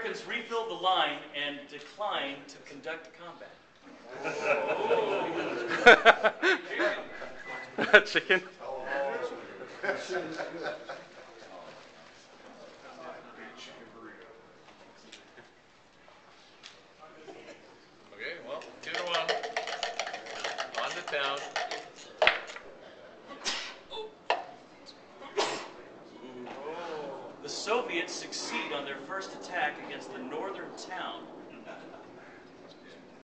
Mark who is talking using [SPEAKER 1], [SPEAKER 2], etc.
[SPEAKER 1] Americans refilled the line and declined to conduct combat.
[SPEAKER 2] Chicken.
[SPEAKER 3] Okay, well, 2-1. On to town.
[SPEAKER 1] The Soviets succeed on their first attack against the northern town